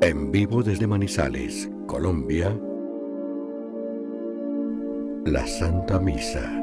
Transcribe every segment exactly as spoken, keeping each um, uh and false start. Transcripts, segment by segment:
En vivo desde Manizales, Colombia, la Santa Misa.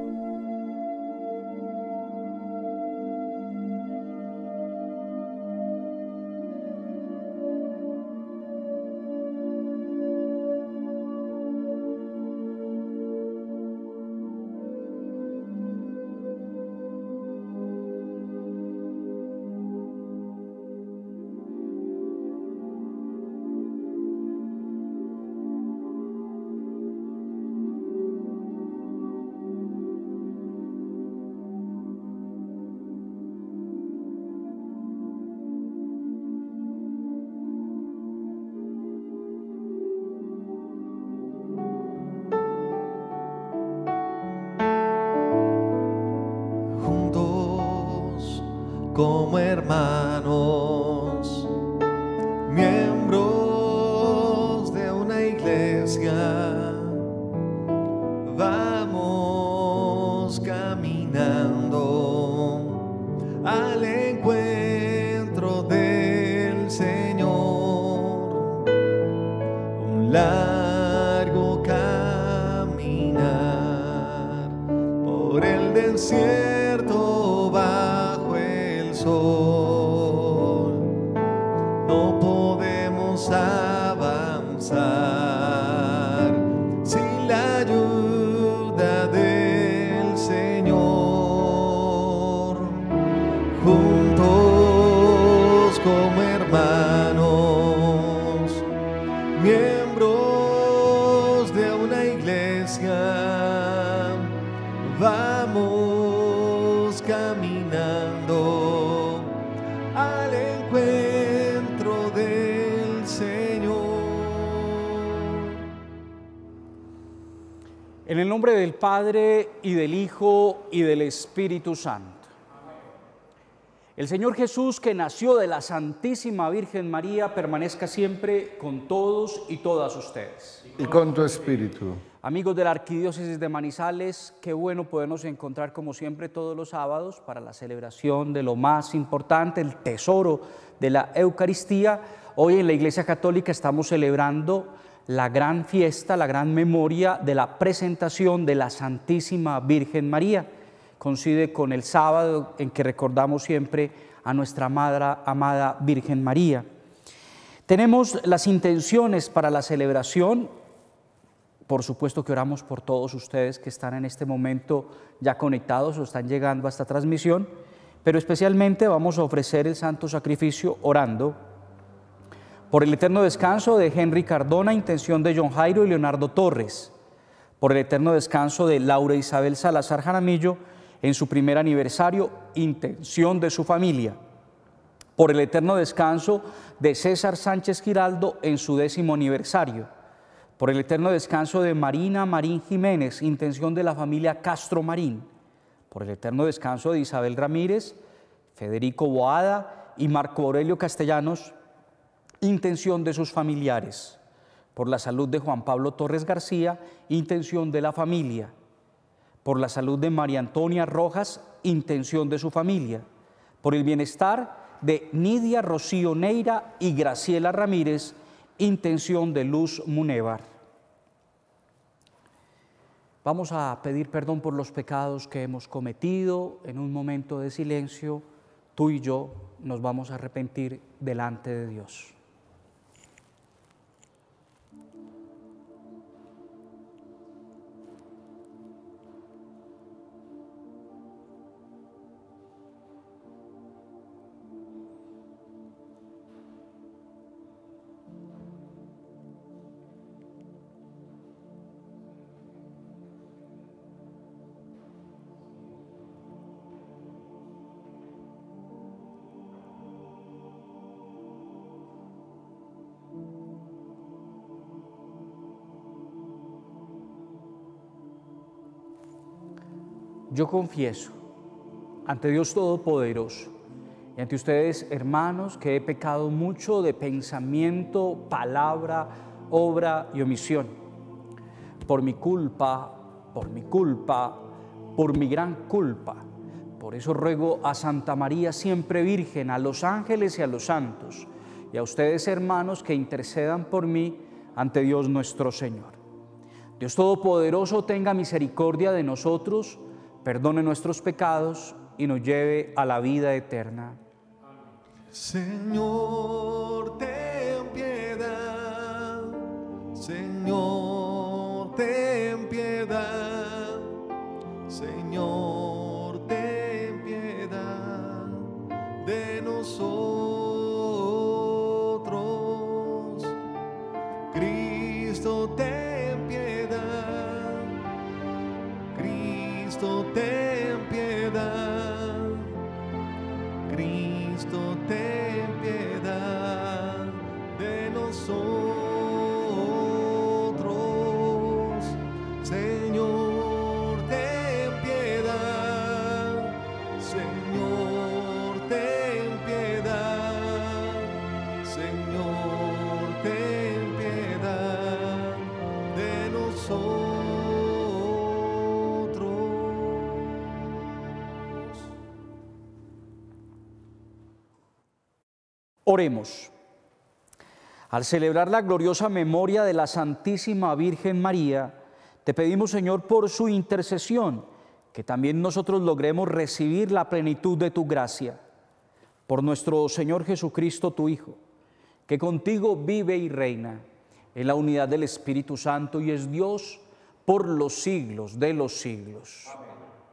Como hermanos, miembros de una iglesia, vamos caminando al encuentro del Señor. Un largo caminar por el desierto bajo el sol, no podemos avanzar sin la ayuda del Señor. Juntos como hermanos, miembros de una iglesia, vamos caminando al encuentro del Señor. En el nombre del Padre, y del Hijo, y del Espíritu Santo. El Señor Jesús, que nació de la Santísima Virgen María, permanezca siempre con todos y todas ustedes. Y con tu espíritu. Amigos de la Arquidiócesis de Manizales, qué bueno podernos encontrar como siempre todos los sábados para la celebración de lo más importante, el tesoro de la Eucaristía. Hoy en la Iglesia Católica estamos celebrando la gran fiesta, la gran memoria de la presentación de la Santísima Virgen María. Coincide con el sábado en que recordamos siempre a nuestra amada, amada Virgen María. Tenemos las intenciones para la celebración. Por supuesto que oramos por todos ustedes que están en este momento ya conectados o están llegando a esta transmisión, pero especialmente vamos a ofrecer el santo sacrificio orando por el eterno descanso de Henry Cardona, intención de John Jairo y Leonardo Torres, por el eterno descanso de Laura Isabel Salazar Jaramillo en su primer aniversario, intención de su familia, por el eterno descanso de César Sánchez Giraldo en su décimo aniversario, por el eterno descanso de Marina Marín Jiménez, intención de la familia Castro Marín, por el eterno descanso de Isabel Ramírez, Federico Boada y Marco Aurelio Castellanos, intención de sus familiares, por la salud de Juan Pablo Torres García, intención de la familia, por la salud de María Antonia Rojas, intención de su familia, por el bienestar de Nidia Rocío Neira y Graciela Ramírez, intención de Luz Munévar. Vamos a pedir perdón por los pecados que hemos cometido. En un momento de silencio, tú y yo nos vamos a arrepentir delante de Dios. Yo confieso ante Dios Todopoderoso y ante ustedes, hermanos, que he pecado mucho de pensamiento, palabra, obra y omisión. Por mi culpa, por mi culpa, por mi gran culpa. Por eso ruego a Santa María siempre Virgen, a los ángeles y a los santos, y a ustedes, hermanos, que intercedan por mí ante Dios nuestro Señor. Dios Todopoderoso tenga misericordia de nosotros, perdone nuestros pecados y nos lleve a la vida eterna. Señor, ten piedad. Señor, ten piedad. Señor, ten piedad de nosotros. Cristo, ten piedad. Cristo, ten piedad. Cristo, ten piedad de nosotros. Señor, ten piedad. Señor, ten piedad. Señor, ten piedad de nosotros. Oremos. Al celebrar la gloriosa memoria de la Santísima Virgen María, te pedimos, Señor, por su intercesión, que también nosotros logremos recibir la plenitud de tu gracia. Por nuestro Señor Jesucristo, tu Hijo, que contigo vive y reina en la unidad del Espíritu Santo y es Dios por los siglos de los siglos. Amén.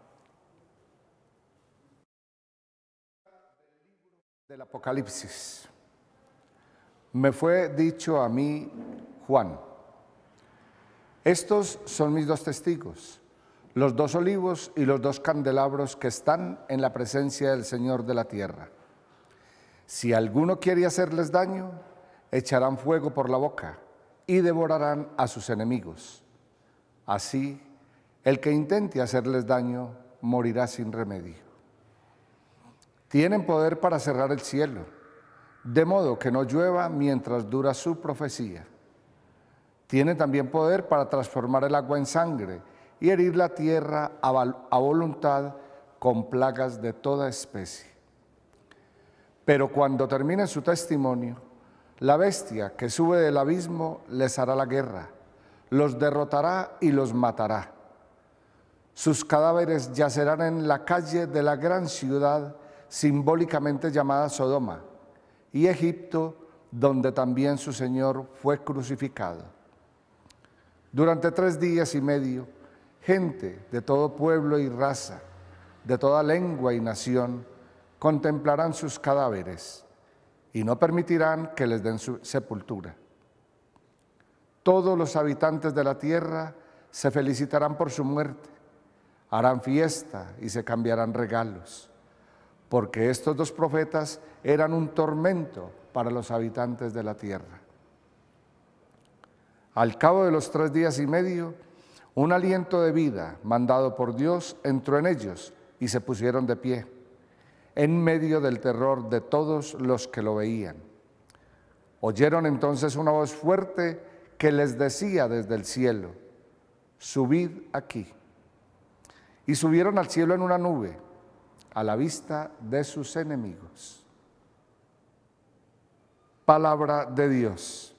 Del Apocalipsis. Me fue dicho a mí, Juan, estos son mis dos testigos, los dos olivos y los dos candelabros que están en la presencia del Señor de la tierra. Si alguno quiere hacerles daño, echarán fuego por la boca y devorarán a sus enemigos. Así, el que intente hacerles daño morirá sin remedio. Tienen poder para cerrar el cielo, de modo que no llueva mientras dura su profecía. Tienen también poder para transformar el agua en sangre y herir la tierra a voluntad con plagas de toda especie. Pero cuando termine su testimonio, la bestia que sube del abismo les hará la guerra, los derrotará y los matará. Sus cadáveres yacerán en la calle de la gran ciudad, simbólicamente llamada Sodoma, y Egipto, donde también su Señor fue crucificado. Durante tres días y medio, gente de todo pueblo y raza, de toda lengua y nación, contemplarán sus cadáveres y no permitirán que les den su sepultura. Todos los habitantes de la tierra se felicitarán por su muerte, harán fiesta y se cambiarán regalos, porque estos dos profetas eran un tormento para los habitantes de la tierra. Al cabo de los tres días y medio, un aliento de vida mandado por Dios entró en ellos y se pusieron de pie, en medio del terror de todos los que lo veían. Oyeron entonces una voz fuerte que les decía desde el cielo, subid aquí. Y subieron al cielo en una nube, a la vista de sus enemigos. Palabra de Dios.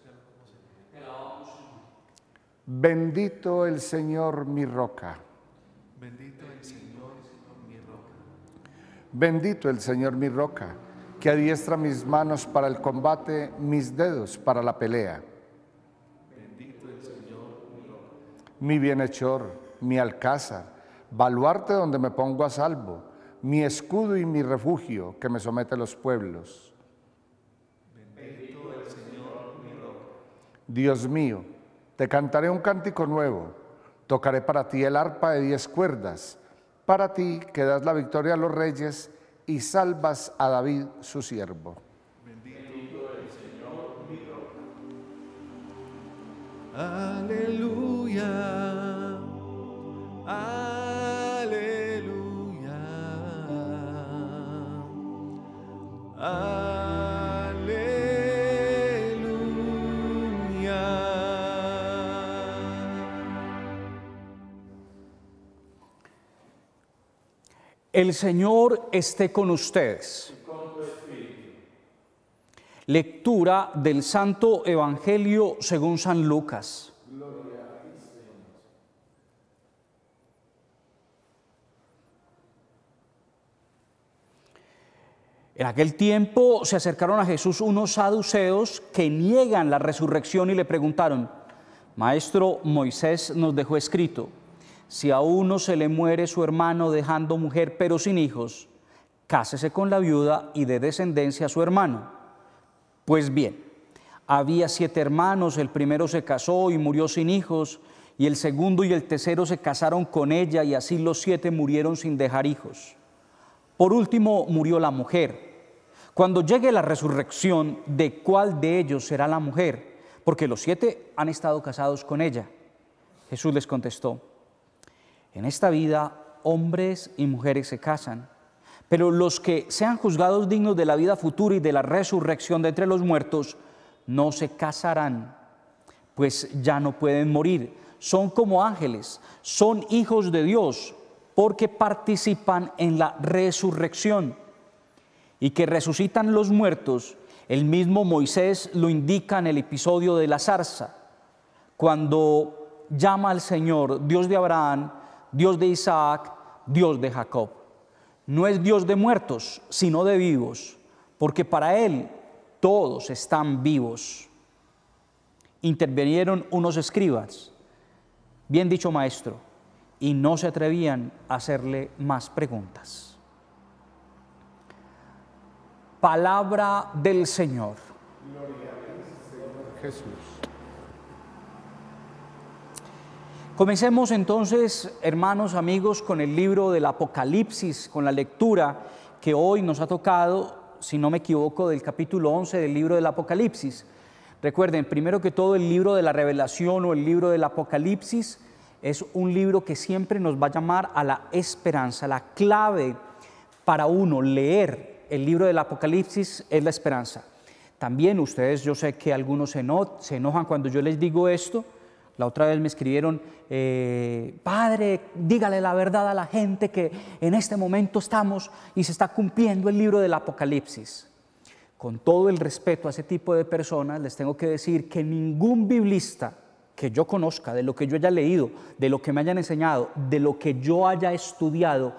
Bendito el Señor, mi roca. Bendito el Señor, mi roca. Bendito el Señor, mi roca, que adiestra mis manos para el combate, mis dedos para la pelea. Bendito el Señor, mi roca. Mi bienhechor, mi alcázar, baluarte donde me pongo a salvo, mi escudo y mi refugio que me somete a los pueblos. Bendito el Señor, mi roca. Dios mío, te cantaré un cántico nuevo, tocaré para ti el arpa de diez cuerdas, para ti que das la victoria a los reyes y salvas a David su siervo. Bendito el Señor, mi roca. Aleluya. Aleluya. El Señor esté con ustedes. Lectura del Santo Evangelio según San Lucas. En aquel tiempo se acercaron a Jesús unos saduceos que niegan la resurrección y le preguntaron: Maestro, Moisés nos dejó escrito, si a uno se le muere su hermano dejando mujer pero sin hijos, cásese con la viuda y dé descendencia a su hermano. Pues bien, había siete hermanos, el primero se casó y murió sin hijos, y el segundo y el tercero se casaron con ella, y así los siete murieron sin dejar hijos. Por último murió la mujer. Cuando llegue la resurrección, ¿de cuál de ellos será la mujer? Porque los siete han estado casados con ella. Jesús les contestó: en esta vida hombres y mujeres se casan, pero los que sean juzgados dignos de la vida futura y de la resurrección de entre los muertos, no se casarán, pues ya no pueden morir. Son como ángeles, son hijos de Dios, porque participan en la resurrección. Y que resucitan los muertos, el mismo Moisés lo indica en el episodio de la zarza, cuando llama al Señor Dios de Abraham, Dios de Isaac, Dios de Jacob. No es Dios de muertos, sino de vivos, porque para Él todos están vivos. Intervinieron unos escribas: bien dicho, maestro, y no se atrevían a hacerle más preguntas. Palabra del Señor. Gloria a ti, Señor Jesús. Comencemos entonces, hermanos, amigos, con el libro del Apocalipsis, con la lectura que hoy nos ha tocado, si no me equivoco, del capítulo once del libro del Apocalipsis. Recuerden, primero que todo, el libro de la Revelación o el libro del Apocalipsis es un libro que siempre nos va a llamar a la esperanza. La clave para uno leer el libro del Apocalipsis es la esperanza. También ustedes, yo sé que algunos se, eno se enojan cuando yo les digo esto. La otra vez me escribieron: eh, Padre, dígale la verdad a la gente que en este momento estamos y se está cumpliendo el libro del Apocalipsis. Con todo el respeto a ese tipo de personas, les tengo que decir que ningún biblista que yo conozca, de lo que yo haya leído, de lo que me hayan enseñado, de lo que yo haya estudiado,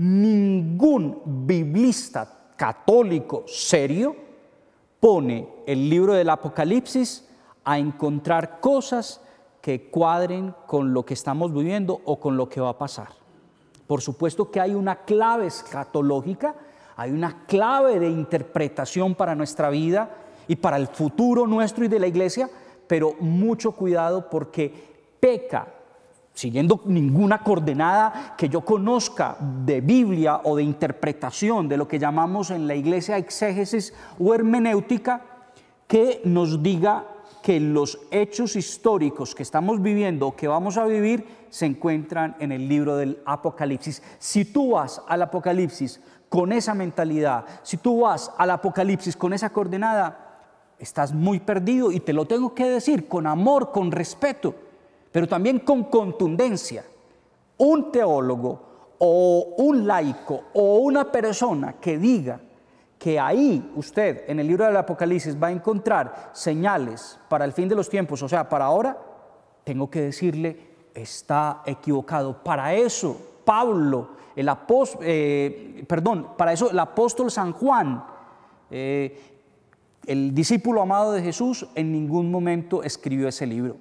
ningún biblista católico serio pone el libro del Apocalipsis a encontrar cosas que cuadren con lo que estamos viviendo o con lo que va a pasar. Por supuesto que hay una clave escatológica, hay una clave de interpretación para nuestra vida y para el futuro nuestro y de la iglesia, pero mucho cuidado, porque peca, siguiendo ninguna coordenada que yo conozca de Biblia o de interpretación de lo que llamamos en la iglesia exégesis o hermenéutica, que nos diga que los hechos históricos que estamos viviendo o que vamos a vivir se encuentran en el libro del Apocalipsis. Si tú vas al Apocalipsis con esa mentalidad, si tú vas al Apocalipsis con esa coordenada, estás muy perdido, y te lo tengo que decir con amor, con respeto, pero también con contundencia. Un teólogo o un laico o una persona que diga que ahí usted en el libro del Apocalipsis va a encontrar señales para el fin de los tiempos, o sea, para ahora, tengo que decirle, está equivocado. Para eso Pablo, el apóstol, eh, perdón, para eso el apóstol San Juan, eh, el discípulo amado de Jesús, en ningún momento escribió ese libro.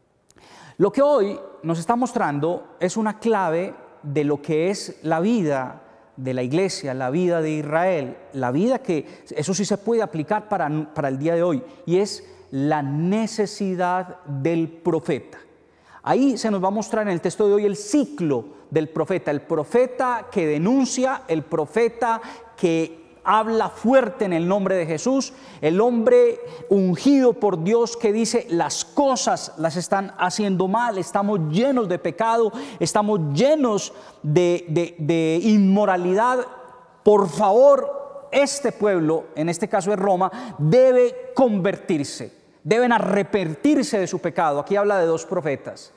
Lo que hoy nos está mostrando es una clave de lo que es la vida de la iglesia, la vida de Israel, la vida que, eso sí se puede aplicar para, para el día de hoy, y es la necesidad del profeta. Ahí se nos va a mostrar en el texto de hoy el ciclo del profeta, el profeta que denuncia, el profeta que habla fuerte en el nombre de Jesús, el hombre ungido por Dios que dice: las cosas las están haciendo mal, estamos llenos de pecado, estamos llenos de, de, de inmoralidad. Por favor, este pueblo, en este caso es Roma, debe convertirse, deben arrepentirse de su pecado. Aquí habla de dos profetas.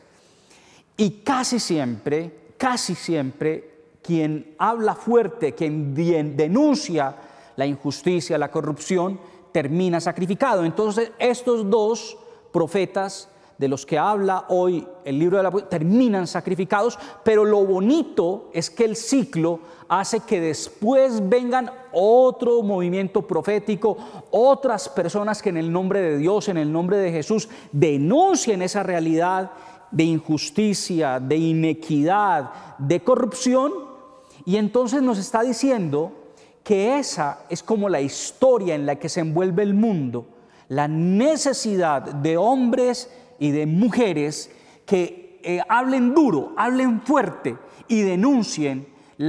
Y casi siempre, casi siempre, quien habla fuerte, quien denuncia la injusticia, la corrupción, termina sacrificado. Entonces estos dos profetas de los que habla hoy el libro de la terminan sacrificados, pero lo bonito es que el ciclo hace que después vengan otro movimiento profético, otras personas que en el nombre de Dios, en el nombre de Jesús, denuncien esa realidad de injusticia, de inequidad, de corrupción, y entonces nos está diciendo que esa es como la historia en la que se envuelve el mundo, la necesidad de hombres y de mujeres que eh, hablen duro, hablen fuerte y denuncien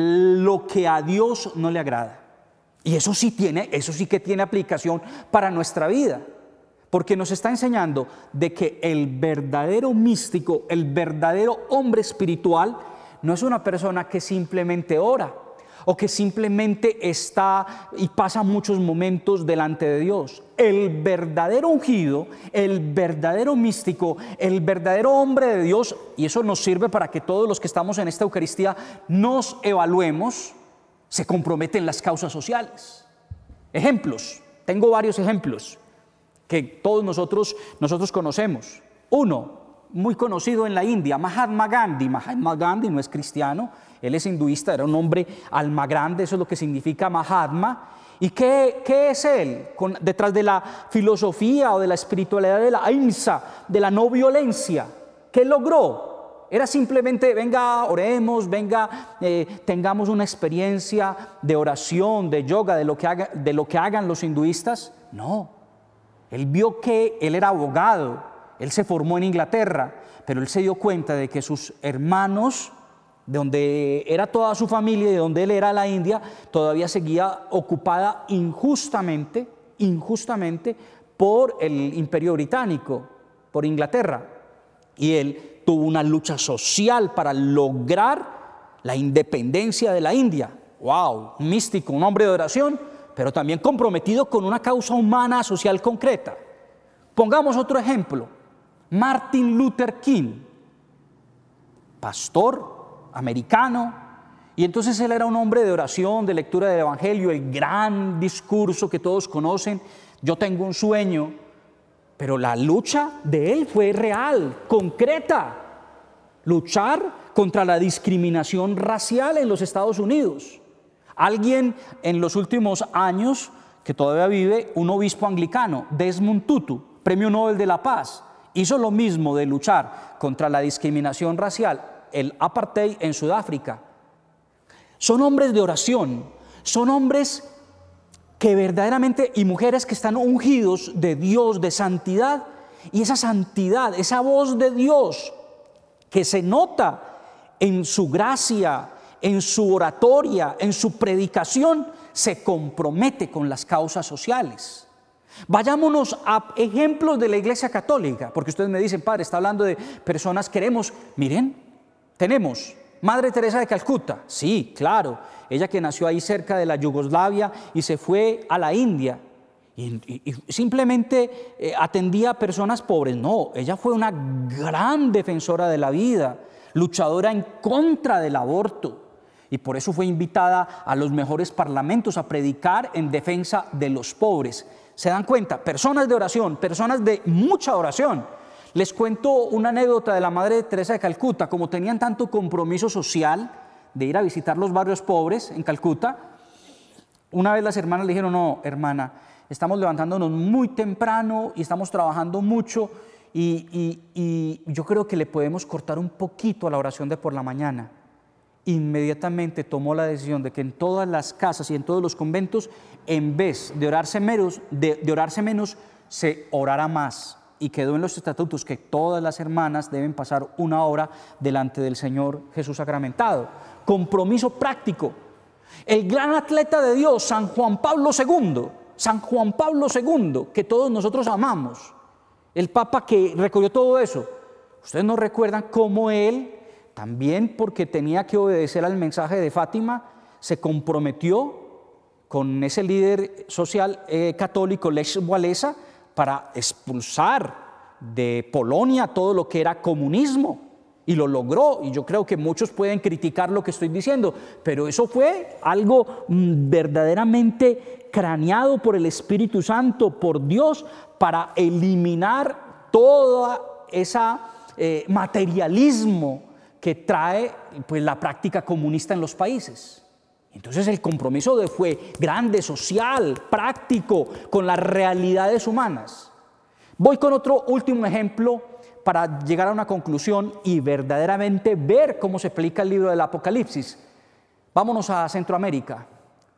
lo que a Dios no le agrada. Y eso sí tiene, eso sí que tiene aplicación para nuestra vida, porque nos está enseñando de que el verdadero místico, el verdadero hombre espiritual, no es una persona que simplemente ora o que simplemente está y pasa muchos momentos delante de Dios. El verdadero ungido, el verdadero místico, el verdadero hombre de Dios, y eso nos sirve para que todos los que estamos en esta Eucaristía nos evaluemos, se compromete en las causas sociales. Ejemplos, tengo varios ejemplos que todos nosotros, nosotros conocemos. Uno, muy conocido en la India, Mahatma Gandhi. Mahatma Gandhi no es cristiano, él es hinduista, era un hombre alma grande, eso es lo que significa Mahatma. ¿Y qué, qué es él? Con, detrás de la filosofía o de la espiritualidad de la ahimsa, de la no violencia, ¿qué logró? Era simplemente, venga, oremos, venga, eh, tengamos una experiencia de oración, de yoga, de lo, que haga, de lo que hagan los hinduistas. No, él vio que él era abogado, él se formó en Inglaterra, pero él se dio cuenta de que sus hermanos, de donde era toda su familia y de donde él era, la India, todavía seguía ocupada injustamente, injustamente por el Imperio Británico, por Inglaterra. Y él tuvo una lucha social para lograr la independencia de la India. ¡Wow! Un místico, un hombre de oración, pero también comprometido con una causa humana, social concreta. Pongamos otro ejemplo. Martin Luther King, pastor americano, y entonces él era un hombre de oración, de lectura del Evangelio, el gran discurso que todos conocen, yo tengo un sueño, pero la lucha de él fue real, concreta, luchar contra la discriminación racial en los Estados Unidos. Alguien en los últimos años que todavía vive, un obispo anglicano, Desmond Tutu, Premio Nobel de la Paz, hizo lo mismo de luchar contra la discriminación racial, el apartheid en Sudáfrica. Son hombres de oración, son hombres que verdaderamente, y mujeres que están ungidos de Dios, de santidad, y esa santidad, esa voz de Dios que se nota en su gracia, en su oratoria, en su predicación, se compromete con las causas sociales. Vayámonos a ejemplos de la Iglesia Católica, porque ustedes me dicen, padre, está hablando de personas, queremos, miren, tenemos Madre Teresa de Calcuta, sí, claro, ella que nació ahí cerca de la Yugoslavia y se fue a la India y, y, y simplemente eh, atendía a personas pobres. No, ella fue una gran defensora de la vida, luchadora en contra del aborto, y por eso fue invitada a los mejores parlamentos a predicar en defensa de los pobres. ¿Se dan cuenta? Personas de oración, personas de mucha oración. Les cuento una anécdota de la Madre Teresa de Calcuta. Como tenían tanto compromiso social de ir a visitar los barrios pobres en Calcuta, una vez las hermanas le dijeron, no, hermana, estamos levantándonos muy temprano y estamos trabajando mucho y, y, y yo creo que le podemos cortar un poquito a la oración de por la mañana. Inmediatamente tomó la decisión de que en todas las casas y en todos los conventos, en vez de orarse menos, de, de orarse menos, se orara más. Y quedó en los estatutos que todas las hermanas deben pasar una hora delante del Señor Jesús sacramentado. Compromiso práctico. El gran atleta de Dios, San Juan Pablo segundo, San Juan Pablo segundo, que todos nosotros amamos, el Papa que recorrió todo eso. Ustedes no recuerdan cómo él, también porque tenía que obedecer al mensaje de Fátima, se comprometió con ese líder social eh, católico, Lech Walesa, para expulsar de Polonia todo lo que era comunismo. Y lo logró, y yo creo que muchos pueden criticar lo que estoy diciendo, pero eso fue algo mm, verdaderamente craneado por el Espíritu Santo, por Dios, para eliminar todo ese eh, materialismo que trae pues, la práctica comunista en los países. Entonces el compromiso de, fue grande, social, práctico, con las realidades humanas. Voy con otro último ejemplo para llegar a una conclusión y verdaderamente ver cómo se aplica el libro del Apocalipsis. Vámonos a Centroamérica.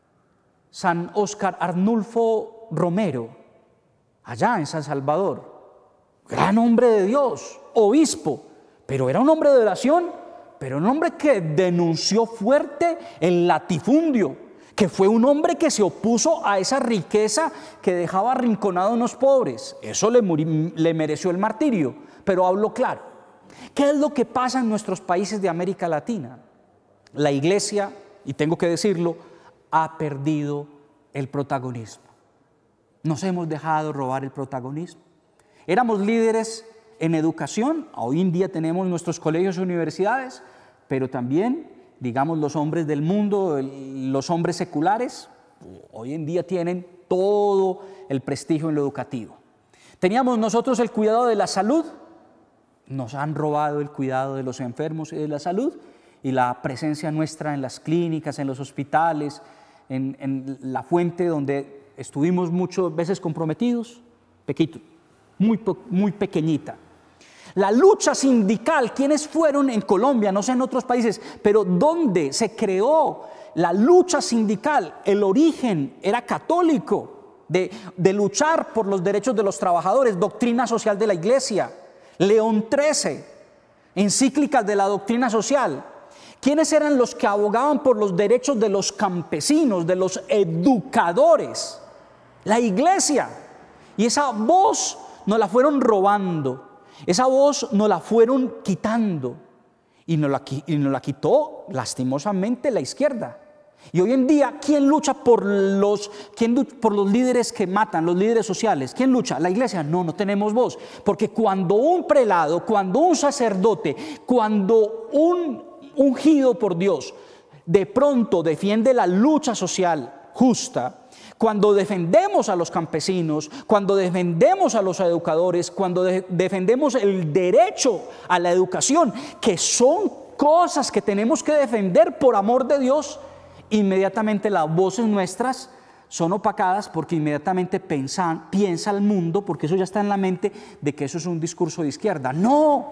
San Óscar Arnulfo Romero, allá en San Salvador. Gran hombre de Dios, obispo, pero era un hombre de oración, pero un hombre que denunció fuerte el latifundio, que fue un hombre que se opuso a esa riqueza que dejaba arrinconados a unos pobres. Eso le, le mereció el martirio. Pero hablo claro, ¿qué es lo que pasa en nuestros países de América Latina? La iglesia, y tengo que decirlo, ha perdido el protagonismo. Nos hemos dejado robar el protagonismo. Éramos líderes en educación, hoy en día tenemos nuestros colegios y universidades, pero también, digamos, los hombres del mundo, los hombres seculares, hoy en día tienen todo el prestigio en lo educativo. Teníamos nosotros el cuidado de la salud. Nos han robado el cuidado de los enfermos y de la salud, y la presencia nuestra en las clínicas, en los hospitales, en, en la fuente donde estuvimos muchas veces comprometidos, pequito, muy, muy pequeñita. La lucha sindical, ¿quiénes fueron en Colombia? No sé en otros países, pero ¿dónde se creó la lucha sindical? El origen era católico, de, de luchar por los derechos de los trabajadores, doctrina social de la iglesia. León trece, encíclicas de la doctrina social. ¿Quiénes eran los que abogaban por los derechos de los campesinos, de los educadores? La iglesia. Y esa voz nos la fueron robando, esa voz nos la fueron quitando, y nos la, y nos la quitó lastimosamente la izquierda. Y hoy en día, ¿quién lucha por los, quién lucha por los líderes que matan, los líderes sociales? ¿Quién lucha? ¿La iglesia? No, no tenemos voz. Porque cuando un prelado, cuando un sacerdote, cuando un ungido por Dios, de pronto defiende la lucha social justa, cuando defendemos a los campesinos, cuando defendemos a los educadores, cuando de, defendemos el derecho a la educación, que son cosas que tenemos que defender por amor de Dios, inmediatamente las voces nuestras son opacadas, porque inmediatamente piensa, piensa el mundo, porque eso ya está en la mente, de que eso es un discurso de izquierda. No,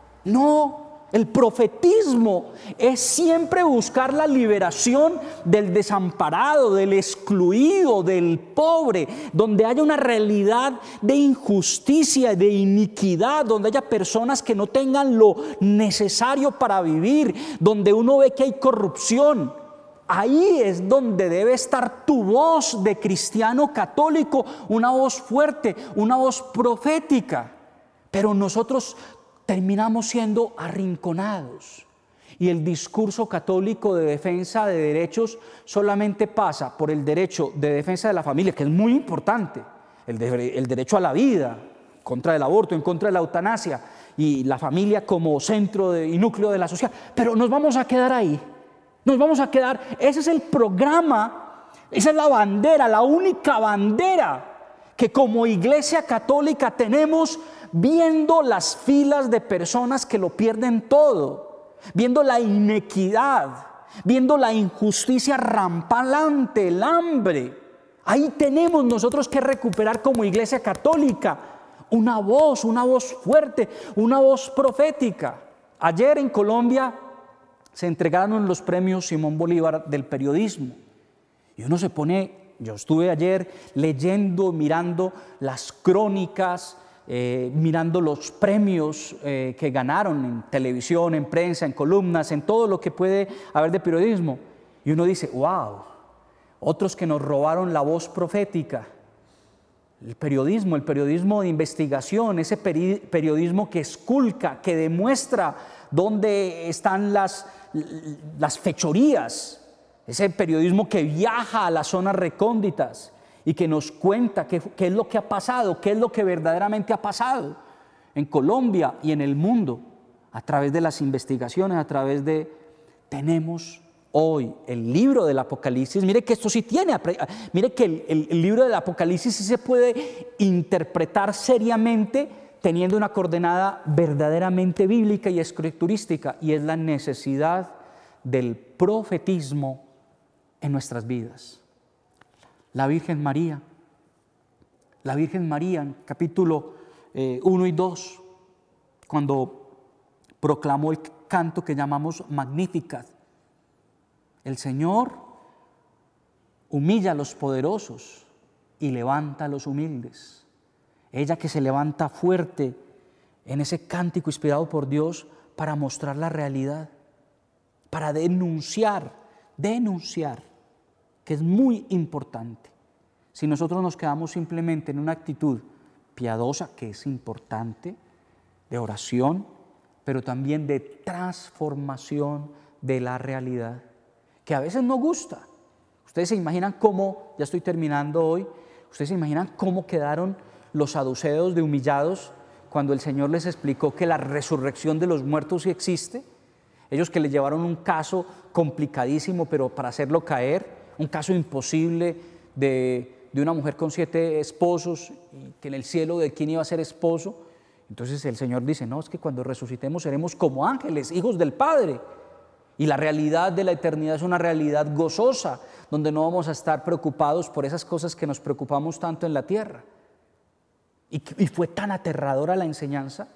no, el profetismo es siempre buscar la liberación del desamparado, del excluido, del pobre, donde haya una realidad de injusticia, de iniquidad, donde haya personas que no tengan lo necesario para vivir, donde uno ve que hay corrupción. Ahí es donde debe estar tu voz de cristiano católico, una voz fuerte, una voz profética. Pero nosotros terminamos siendo arrinconados, y el discurso católico de defensa de derechos solamente pasa por el derecho de defensa de la familia, que es muy importante, el, de, el derecho a la vida, contra del aborto, en contra de la eutanasia, y la familia como centro de, y núcleo de la sociedad. Pero nos vamos a quedar ahí. Nos vamos a quedar, ese es el programa, esa es la bandera, la única bandera que como Iglesia Católica tenemos, viendo las filas de personas que lo pierden todo, viendo la inequidad, viendo la injusticia rampante, el hambre. Ahí tenemos nosotros que recuperar como Iglesia Católica una voz, una voz fuerte, una voz profética. Ayer en Colombia se entregaron los premios Simón Bolívar del periodismo, y uno se pone, yo estuve ayer leyendo, mirando las crónicas, eh, mirando los premios eh, que ganaron en televisión, en prensa, en columnas, en todo lo que puede haber de periodismo, y uno dice, wow, otros que nos robaron la voz profética, el periodismo, el periodismo de investigación, ese peri periodismo que esculca, que demuestra dónde están las, las fechorías, ese periodismo que viaja a las zonas recónditas y que nos cuenta qué, qué es lo que ha pasado, qué es lo que verdaderamente ha pasado en Colombia y en el mundo. a través de las investigaciones, a través de... Tenemos hoy el libro del Apocalipsis. Mire que esto sí tiene, mire que el, el, el libro del Apocalipsis sí se puede interpretar seriamente teniendo una coordenada verdaderamente bíblica y escriturística, y es la necesidad del profetismo en nuestras vidas. La Virgen María, la Virgen María, en capítulo eh, uno y dos, cuando proclamó el canto que llamamos Magnificat, el Señor humilla a los poderosos y levanta a los humildes. Ella que se levanta fuerte en ese cántico inspirado por Dios para mostrar la realidad, para denunciar, denunciar, que es muy importante. Si nosotros nos quedamos simplemente en una actitud piadosa, que es importante, de oración, pero también de transformación de la realidad, que a veces no gusta. Ustedes se imaginan cómo, ya estoy terminando hoy, ustedes se imaginan cómo quedaron los saduceos de humillados cuando el Señor les explicó que la resurrección de los muertos sí existe. Ellos que le llevaron un caso complicadísimo, pero para hacerlo caer, un caso imposible de, de una mujer con siete esposos, y que en el cielo de quién iba a ser esposo. Entonces el Señor dice, no, es que cuando resucitemos seremos como ángeles, hijos del Padre. Y la realidad de la eternidad es una realidad gozosa, donde no vamos a estar preocupados por esas cosas que nos preocupamos tanto en la tierra. Y, y fue tan aterradora la enseñanza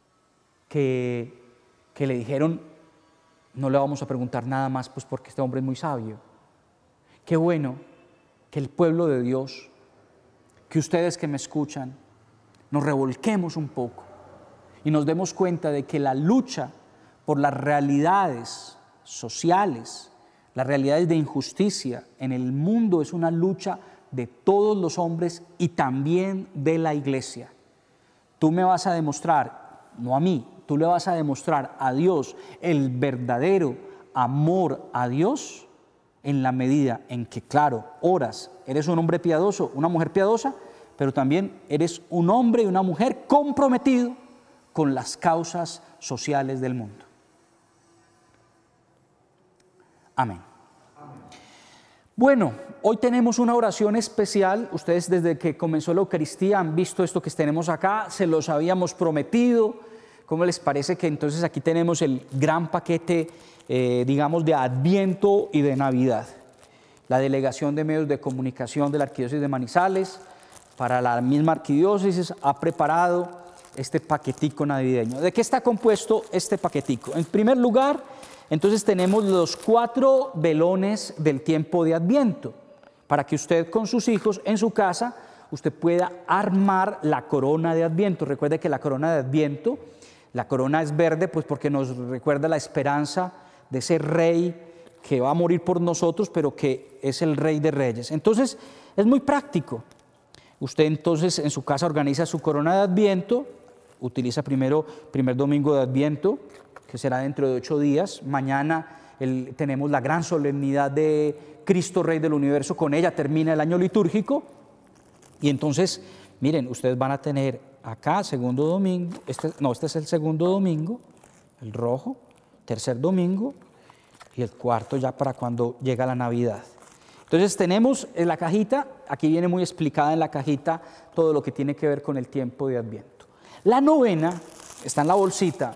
que, que le dijeron, no le vamos a preguntar nada más, pues porque este hombre es muy sabio. Qué bueno que el pueblo de Dios, que ustedes que me escuchan, nos revolquemos un poco y nos demos cuenta de que la lucha por las realidades sociales, las realidades de injusticia en el mundo es una lucha de todos los hombres y también de la iglesia. Tú me vas a demostrar, no a mí, tú le vas a demostrar a Dios el verdadero amor a Dios en la medida en que, claro, oras, eres un hombre piadoso, una mujer piadosa, pero también eres un hombre y una mujer comprometido con las causas sociales del mundo. Amén. Bueno, hoy tenemos una oración especial. Ustedes desde que comenzó la Eucaristía han visto esto que tenemos acá, se los habíamos prometido. ¿Cómo les parece que entonces aquí tenemos el gran paquete, eh, digamos, de Adviento y de Navidad? La Delegación de Medios de Comunicación de la Arquidiócesis de Manizales, para la misma arquidiócesis, ha preparado este paquetico navideño. ¿De qué está compuesto este paquetico? En primer lugar, entonces tenemos los cuatro velones del tiempo de Adviento, para que usted con sus hijos en su casa, usted pueda armar la corona de Adviento. Recuerde que la corona de Adviento, la corona es verde, pues porque nos recuerda la esperanza de ese rey que va a morir por nosotros, pero que es el Rey de Reyes. Entonces, es muy práctico. Usted entonces en su casa organiza su corona de Adviento, utiliza primero primer domingo de Adviento, que será dentro de ocho días. Mañana el, tenemos la gran solemnidad de Cristo Rey del Universo, con ella termina el año litúrgico. Y entonces, miren, ustedes van a tener acá segundo domingo, este, no, este es el segundo domingo, el rojo, tercer domingo y el cuarto ya para cuando llega la Navidad. Entonces tenemos en la cajita, aquí viene muy explicada en la cajita todo lo que tiene que ver con el tiempo de Adviento. La novena está en la bolsita,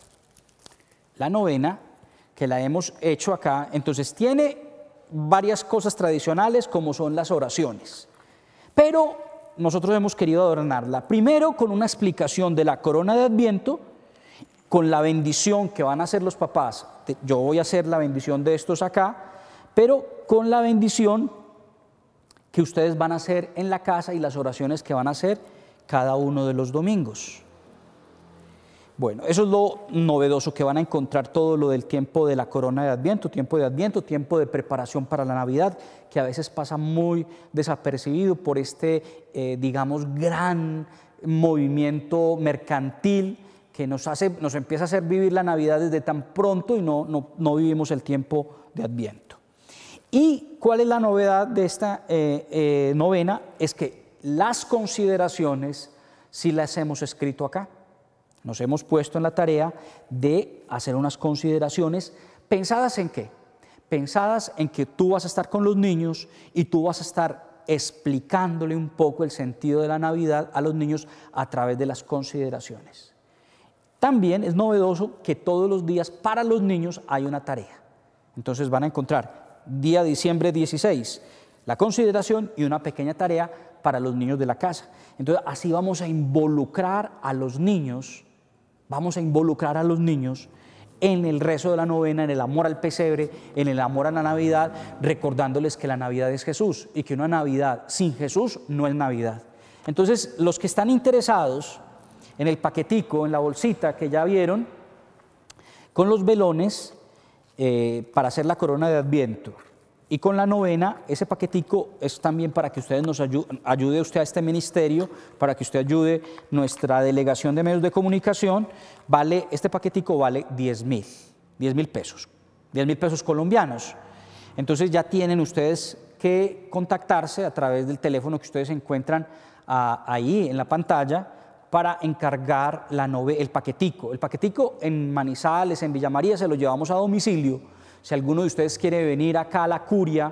la novena que la hemos hecho acá, entonces tiene varias cosas tradicionales como son las oraciones, pero nosotros hemos querido adornarla primero con una explicación de la corona de Adviento, con la bendición que van a hacer los papás. Yo voy a hacer la bendición de estos acá, pero con la bendición que ustedes van a hacer en la casa y las oraciones que van a hacer cada uno de los domingos. Bueno, eso es lo novedoso, que van a encontrar todo lo del tiempo de la corona de Adviento, tiempo de Adviento, tiempo de preparación para la Navidad, que a veces pasa muy desapercibido por este, eh, digamos, gran movimiento mercantil que nos, hace, nos empieza a hacer vivir la Navidad desde tan pronto y no, no, no vivimos el tiempo de Adviento. ¿Y cuál es la novedad de esta eh, eh, novena? Es que las consideraciones sí las hemos escrito acá. nos hemos puesto en la tarea de hacer unas consideraciones pensadas en qué, pensadas en que tú vas a estar con los niños y tú vas a estar explicándole un poco el sentido de la Navidad a los niños a través de las consideraciones. También es novedoso que todos los días para los niños hay una tarea. Entonces van a encontrar día diciembre dieciséis, la consideración y una pequeña tarea para los niños de la casa. Entonces así vamos a involucrar a los niños, vamos a involucrar a los niños en el rezo de la novena, en el amor al pesebre, en el amor a la Navidad, recordándoles que la Navidad es Jesús y que una Navidad sin Jesús no es Navidad. Entonces, los que están interesados en el paquetico, en la bolsita que ya vieron, con los velones eh, para hacer la corona de Adviento y con la novena, ese paquetico es también para que ustedes nos ayude, ayude usted a este ministerio, para que usted ayude nuestra delegación de medios de comunicación. Vale, este paquetico vale diez mil, diez mil pesos, diez mil pesos colombianos. Entonces ya tienen ustedes que contactarse a través del teléfono que ustedes encuentran a, ahí en la pantalla para encargar la nove, el paquetico. El paquetico en Manizales, en Villa María, se lo llevamos a domicilio. Si alguno de ustedes quiere venir acá a la curia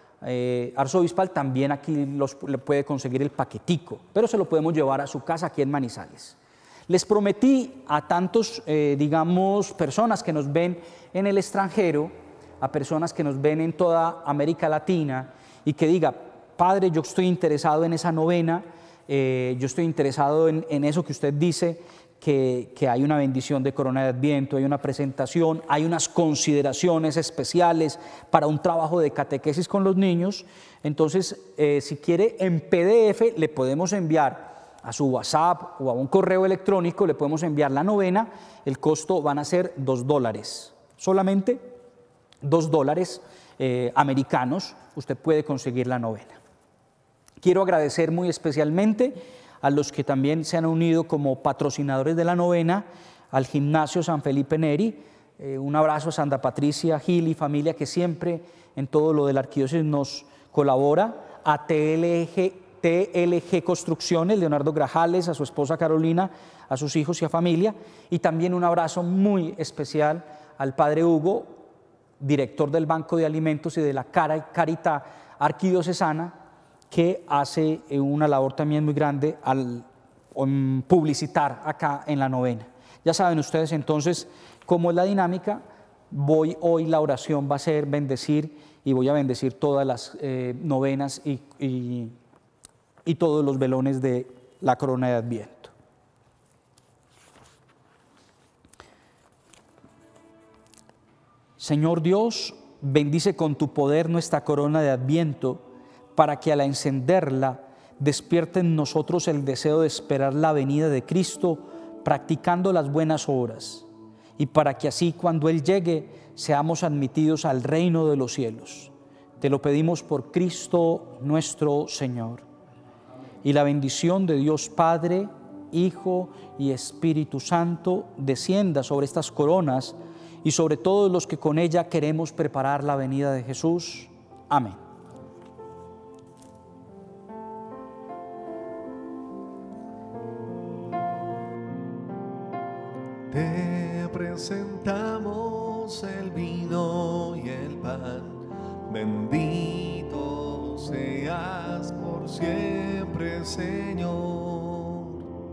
eh, arzobispal, también aquí los, le puede conseguir el paquetico, pero se lo podemos llevar a su casa aquí en Manizales. Les prometí a tantos, eh, digamos, personas que nos ven en el extranjero, a personas que nos ven en toda América Latina y que diga, Padre, yo estoy interesado en esa novena, eh, yo estoy interesado en, en eso que usted dice, Que, que hay una bendición de corona de Adviento, hay una presentación, hay unas consideraciones especiales para un trabajo de catequesis con los niños. Entonces, eh, si quiere en P D F, le podemos enviar a su WhatsApp o a un correo electrónico, le podemos enviar la novena. El costo van a ser dos dólares, solamente dos dólares eh, americanos, usted puede conseguir la novena. Quiero agradecer muy especialmente a los que también se han unido como patrocinadores de la novena, al Gimnasio San Felipe Neri, eh, un abrazo a Santa Patricia, Gil y familia que siempre en todo lo de la arquidiócesis nos colabora, a T L G, T L G Construcciones, Leonardo Grajales, a su esposa Carolina, a sus hijos y a familia, y también un abrazo muy especial al Padre Hugo, director del Banco de Alimentos y de la Caridad Arquidiocesana, que hace una labor también muy grande al um, publicitar acá en la novena. Ya saben ustedes entonces cómo es la dinámica. Voy hoy, la oración va a ser bendecir y voy a bendecir todas las eh, novenas y, y, y todos los velones de la corona de Adviento. Señor Dios, bendice con tu poder nuestra corona de Adviento, para que al encenderla despierte en nosotros el deseo de esperar la venida de Cristo, practicando las buenas obras, y para que así cuando Él llegue seamos admitidos al reino de los cielos. Te lo pedimos por Cristo nuestro Señor. Y la bendición de Dios Padre, Hijo y Espíritu Santo descienda sobre estas coronas y sobre todos los que con ella queremos preparar la venida de Jesús. Amén. Te presentamos el vino y el pan, bendito seas por siempre, Señor.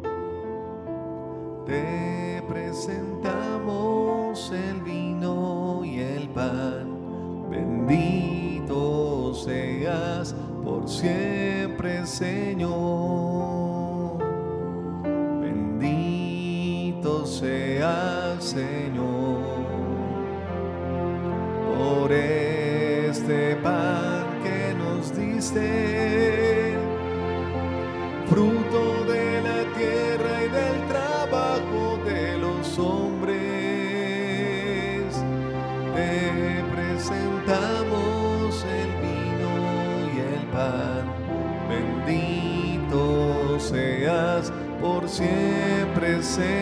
Te presentamos el vino y el pan, bendito seas por siempre, Señor. Bendito sea, Señor, por este pan que nos diste, fruto de la tierra y del trabajo de los hombres. Te presentamos el vino y el pan, bendito seas por siempre,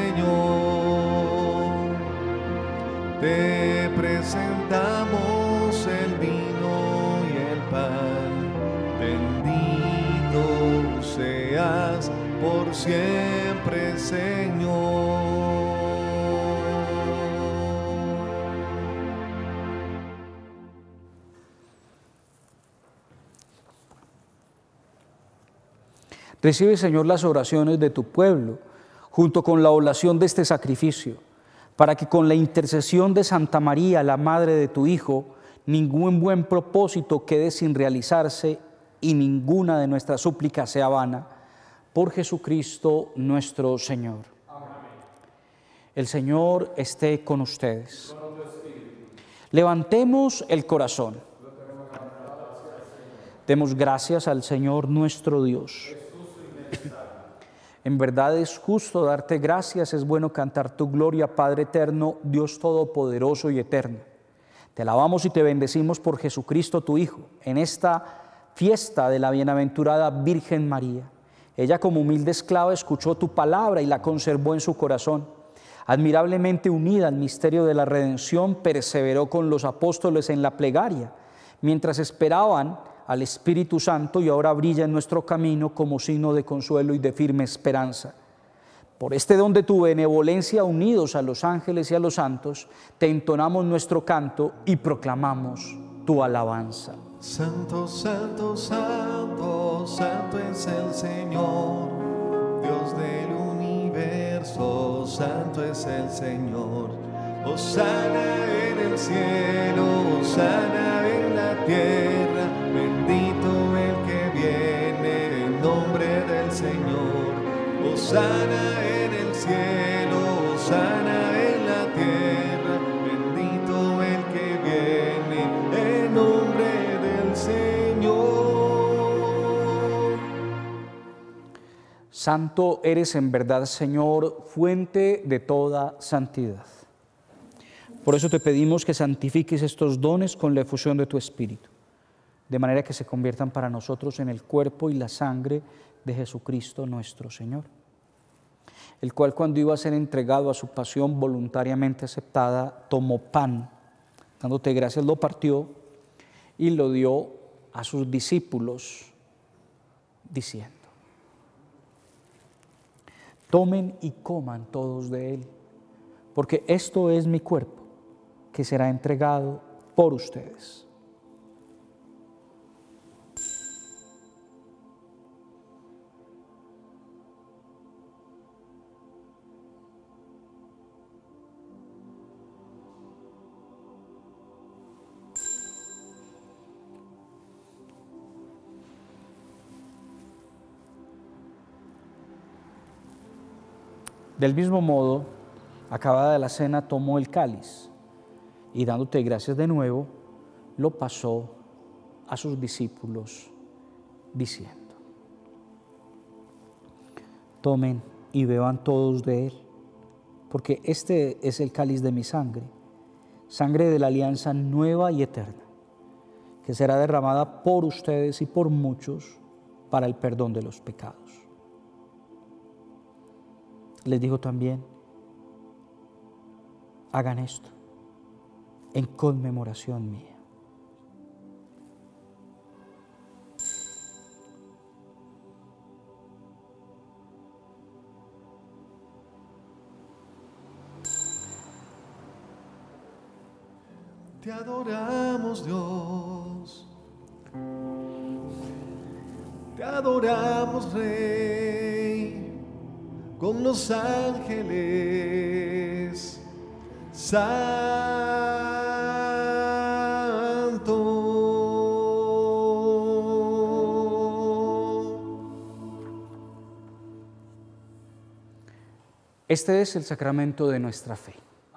Señor. Te presentamos el vino y el pan, bendito seas por siempre, Señor. Recibe, Señor, las oraciones de tu pueblo, junto con la oblación de este sacrificio, para que con la intercesión de Santa María, la Madre de tu Hijo, ningún buen propósito quede sin realizarse y ninguna de nuestras súplicas sea vana. Por Jesucristo nuestro Señor. Amén. El Señor esté con ustedes. Con tu espíritu. Levantemos el corazón. Demos gracias al Señor nuestro Dios. En verdad es justo darte gracias, es bueno cantar tu gloria, Padre eterno, Dios todopoderoso y eterno. Te alabamos y te bendecimos por Jesucristo tu Hijo, en esta fiesta de la bienaventurada Virgen María. Ella como humilde esclava escuchó tu palabra y la conservó en su corazón. Admirablemente unida al misterio de la redención, perseveró con los apóstoles en la plegaria, mientras esperaban al Espíritu Santo, y ahora brilla en nuestro camino como signo de consuelo y de firme esperanza. Por este don de tu benevolencia, unidos a los ángeles y a los santos, te entonamos nuestro canto y proclamamos tu alabanza. Santo, santo, santo, santo es el Señor, Dios del universo, santo es el Señor. Hosana en el cielo, hosana en la tierra, bendito el que viene en nombre del Señor. Hosana en el cielo, hosana en la tierra, bendito el que viene en nombre del Señor. Santo eres en verdad, Señor, fuente de toda santidad. Por eso te pedimos que santifiques estos dones con la efusión de tu Espíritu, de manera que se conviertan para nosotros en el cuerpo y la sangre de Jesucristo nuestro Señor, el cual, cuando iba a ser entregado a su pasión voluntariamente aceptada, tomó pan, dándote gracias, lo partió y lo dio a sus discípulos, diciendo: tomen y coman todos de él, porque esto es mi cuerpo, que será entregado por ustedes. Del mismo modo, acabada la cena, tomó el cáliz y, dándote gracias de nuevo, lo pasó a sus discípulos, diciendo: tomen y beban todos de él, porque este es el cáliz de mi sangre, sangre de la alianza nueva y eterna, que será derramada por ustedes y por muchos para el perdón de los pecados. Les dijo también: hagan esto en conmemoración mía. Te adoramos, Dios. Te adoramos, Rey, con los ángeles. Santo. Este es el sacramento de nuestra fe.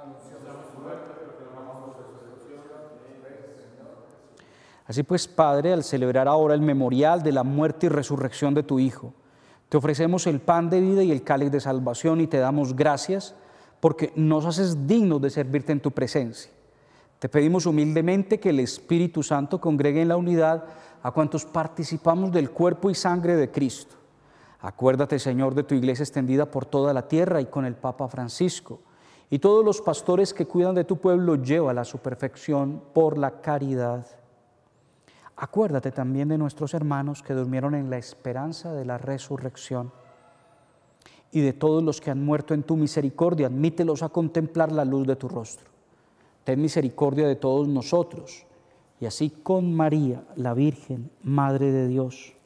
Así pues, Padre, al celebrar ahora el memorial de la muerte y resurrección de tu Hijo, te ofrecemos el pan de vida y el cáliz de salvación y te damos gracias porque nos haces dignos de servirte en tu presencia. Te pedimos humildemente que el Espíritu Santo congregue en la unidad a cuantos participamos del cuerpo y sangre de Cristo. Acuérdate, Señor, de tu iglesia extendida por toda la tierra y con el Papa Francisco y todos los pastores que cuidan de tu pueblo, llévala a su perfección por la caridad. Acuérdate también de nuestros hermanos que durmieron en la esperanza de la resurrección y de todos los que han muerto en tu misericordia, admítelos a contemplar la luz de tu rostro. Ten misericordia de todos nosotros, y así con María, la Virgen, Madre de Dios,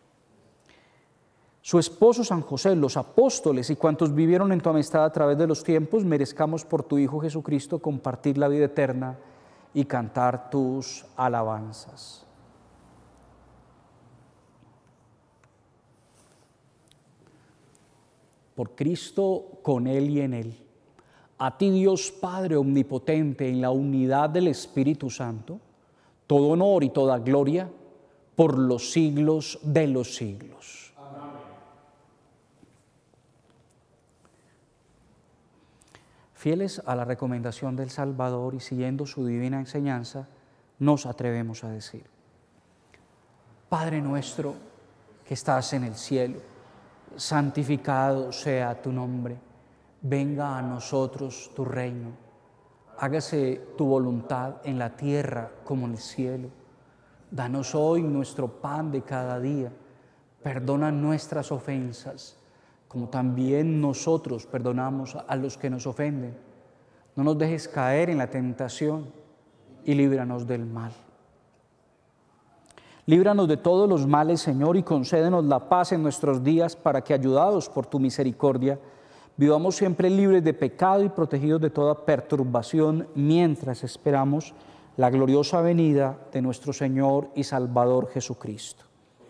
su esposo San José, los apóstoles y cuantos vivieron en tu amistad a través de los tiempos, merezcamos por tu Hijo Jesucristo compartir la vida eterna y cantar tus alabanzas. Por Cristo, con Él y en Él, a ti Dios Padre omnipotente, en la unidad del Espíritu Santo, todo honor y toda gloria por los siglos de los siglos. Fieles a la recomendación del Salvador y siguiendo su divina enseñanza, nos atrevemos a decir: Padre nuestro que estás en el cielo, santificado sea tu nombre, venga a nosotros tu reino, hágase tu voluntad en la tierra como en el cielo. Danos hoy nuestro pan de cada día, perdona nuestras ofensas, como también nosotros perdonamos a los que nos ofenden. No nos dejes caer en la tentación y líbranos del mal. Líbranos de todos los males, Señor, y concédenos la paz en nuestros días para que, ayudados por tu misericordia, vivamos siempre libres de pecado y protegidos de toda perturbación mientras esperamos la gloriosa venida de nuestro Señor y Salvador Jesucristo.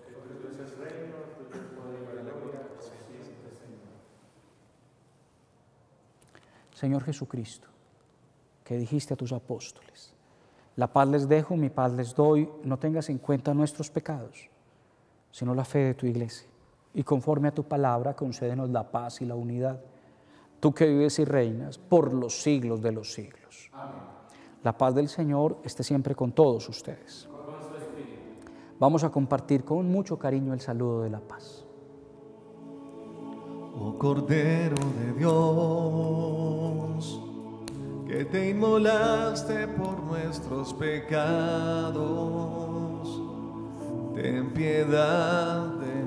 Señor Jesucristo, que dijiste a tus apóstoles: la paz les dejo, mi paz les doy, no tengas en cuenta nuestros pecados, sino la fe de tu iglesia. Y conforme a tu palabra, concédenos la paz y la unidad. Tú que vives y reinas por los siglos de los siglos. Amén. La paz del Señor esté siempre con todos ustedes. Vamos a compartir con mucho cariño el saludo de la paz. Oh Cordero de Dios, que te inmolaste por nuestros pecados, ten piedad de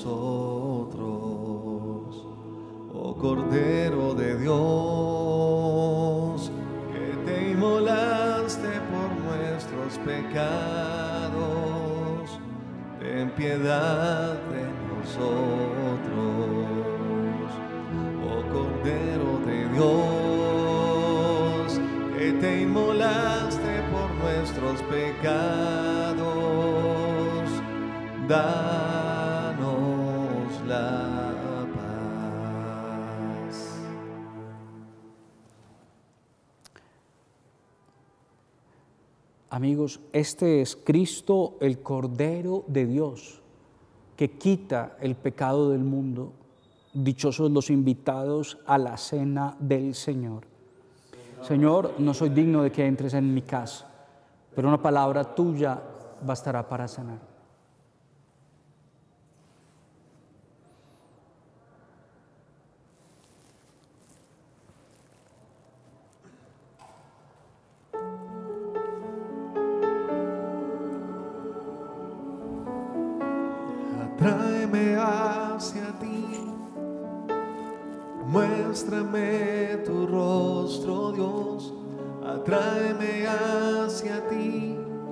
nosotros. Oh Cordero de Dios, que te inmolaste por nuestros pecados, ten piedad de nosotros. Oh Cordero de Dios, que te inmolaste por nuestros pecados, danos la paz. Amigos, este es Cristo, el Cordero de Dios, que quita el pecado del mundo. Dichosos los invitados a la cena del Señor. Señor, no soy digno de que entres en mi casa, pero una palabra tuya bastará para sanar. Tráeme hacia ti, muéstrame tu rostro, Dios, atráeme hacia ti,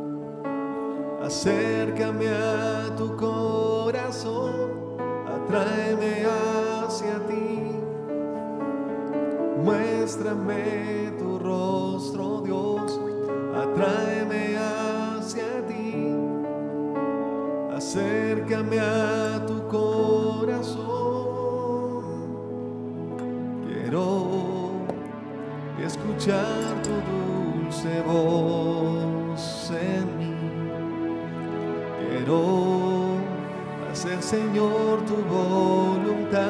acércame a tu corazón, atráeme hacia ti, muéstrame tu rostro, Dios, atráeme hacia ti, acércame a tu corazón. Quiero escuchar tu dulce voz en mí. Quiero hacer, Señor, tu voluntad.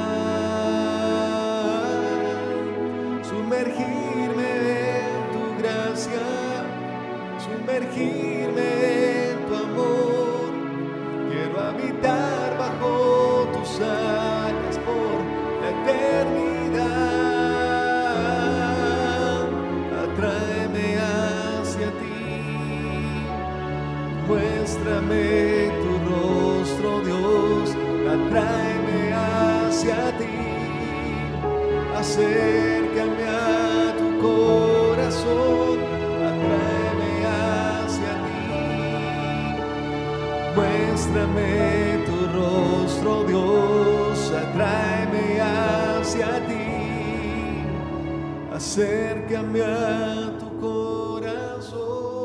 Sumergirme en tu gracia, sumergirme en tu amor. Quiero habitar bajo tus alas por la eternidad. Atráeme hacia ti, muéstrame tu rostro, Dios. Atráeme hacia acércame a tu corazón, atráeme hacia ti. Muéstrame tu rostro, Dios, atráeme hacia ti. Acércame a tu corazón.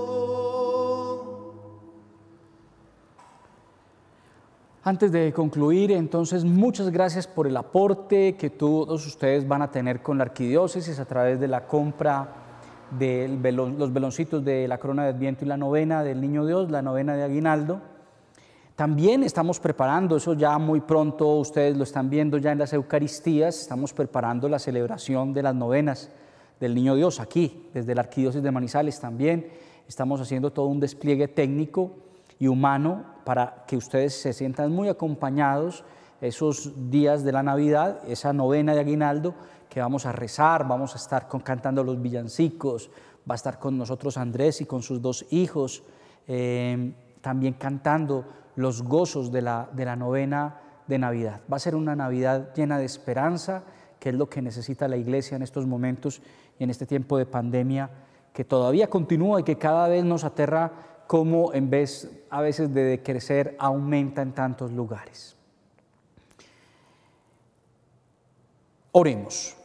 Antes de concluir, entonces, muchas gracias por el aporte que todos ustedes van a tener con la arquidiócesis a través de la compra de los veloncitos de la corona de Adviento y la novena del Niño Dios, la novena de Aguinaldo. También estamos preparando, eso ya muy pronto ustedes lo están viendo ya en las Eucaristías, estamos preparando la celebración de las novenas del Niño Dios aquí, desde la Arquidiócesis de Manizales también. Estamos haciendo todo un despliegue técnico y humano para que ustedes se sientan muy acompañados esos días de la Navidad, esa novena de Aguinaldo, que vamos a rezar, vamos a estar con, cantando los villancicos, va a estar con nosotros Andrés y con sus dos hijos, eh, también cantando los gozos de la, de la novena de Navidad. Va a ser una Navidad llena de esperanza, que es lo que necesita la Iglesia en estos momentos y en este tiempo de pandemia que todavía continúa y que cada vez nos aterra, como en vez a veces de decrecer aumenta en tantos lugares. Oremos.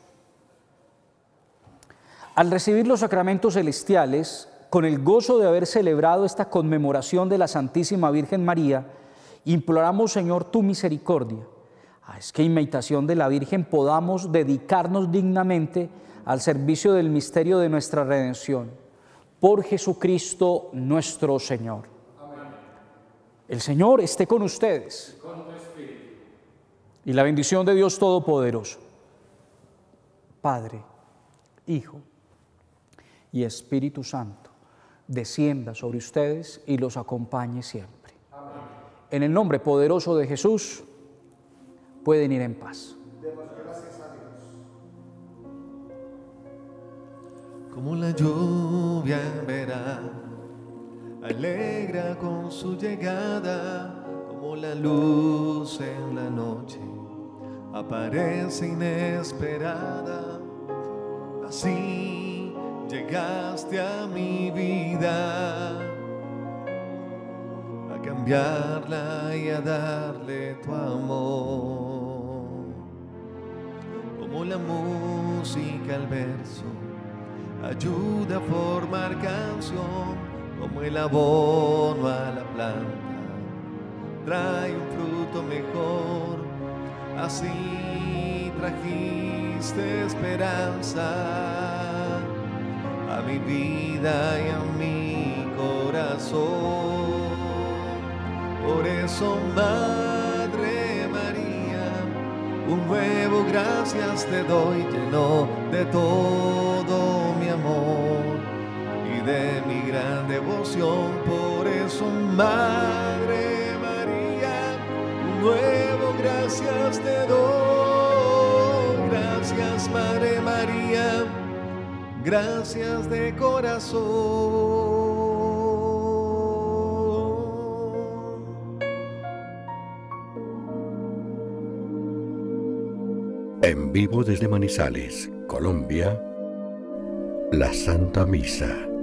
Al recibir los sacramentos celestiales, con el gozo de haber celebrado esta conmemoración de la Santísima Virgen María, imploramos, Señor, tu misericordia. Es que imitación de la Virgen podamos dedicarnos dignamente al servicio del misterio de nuestra redención. Por Jesucristo nuestro Señor. Amén. El Señor esté con ustedes. Y con tu espíritu. Y la bendición de Dios Todopoderoso, Padre, Hijo y Espíritu Santo, descienda sobre ustedes y los acompañe siempre. Amén. En el nombre poderoso de Jesús, pueden ir en paz. Demos gracias a Dios. Como la lluvia en verano, alegra con su llegada, como la luz en la noche, aparece inesperada. Así llegaste a mi vida, a cambiarla y a darle tu amor. Como la música al verso ayuda a formar canción, como el abono a la planta trae un fruto mejor. Así trajiste esperanza a mi vida y a mi corazón. Por eso, Madre María, un nuevo gracias te doy, lleno de todo mi amor y de mi gran devoción. Por eso, Madre María, un nuevo gracias te doy. Gracias, Madre María, gracias de corazón. En vivo desde Manizales, Colombia, la Santa Misa.